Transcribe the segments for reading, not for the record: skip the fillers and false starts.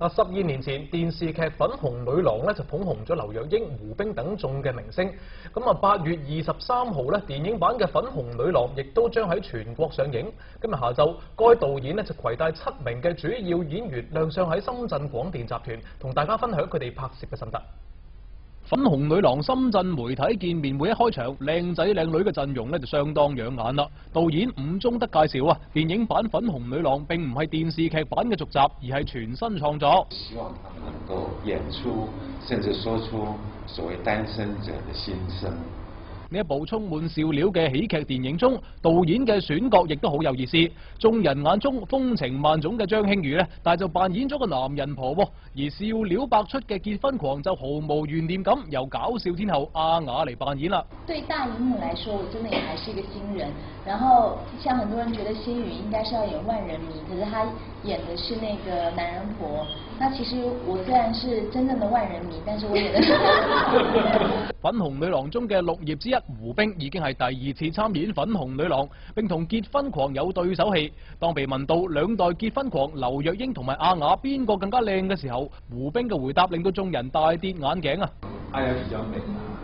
嗱，12年前電視劇《粉紅女郎》咧就捧紅咗劉若英、胡兵等眾嘅明星。咁啊，8月23號咧，電影版嘅《粉紅女郎》亦都將喺全國上映。今日下晝，該導演咧就攜帶7名嘅主要演員亮相喺深圳廣電集團，同大家分享佢哋拍攝嘅心得。 粉紅女郎深圳媒體見面會一開場，靚仔靚女嘅陣容咧就相當養眼啦。導演伍中德介紹啊，電影版《粉紅女郎》並唔係電視劇版嘅續集，而係全新創作。 希望他們能夠演出，甚至說出所謂單身者的心聲。 呢一部充滿笑料嘅喜劇電影中，導演嘅選角亦都好有意思。眾人眼中風情萬種嘅張馨予呢，但就扮演咗個男人婆喎。而笑料百出嘅結婚狂就毫無懸念咁，由搞笑天后阿雅嚟扮演啦。 對大熒幕來說，我真的也還是一個新人。然後，像很多人覺得馨予應該是要演萬人迷，可是他演的是那個男人婆。那其實我雖然是真正的萬人迷，但是我演的是粉紅女郎中嘅綠葉之一胡兵已經係第2次參演粉紅女郎，並同結婚狂有對手戲。當被問到兩代結婚狂劉若英同埋阿雅邊個更加靚嘅時候，胡兵嘅回答令到眾人大跌眼鏡啊！ 阿雅比較美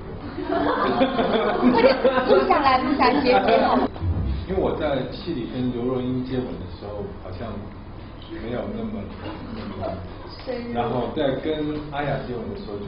錄下來結結。 因為我在戲裡跟劉若英接吻的時候，好像沒有那麼然後在跟阿雅接吻的時候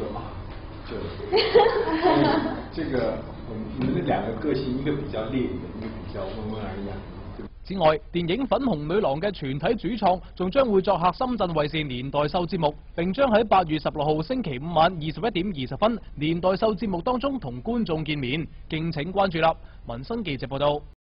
這個我們兩個個性，一個比較烈一點，一個比較溫溫而雅。 此外，電影《粉紅女郎》嘅全體主創仲將會作客深圳衛視年代秀節目，並將喺8月16號星期五晚21點20分年代秀節目當中同觀眾見面，敬請關注啦！民生記者報道。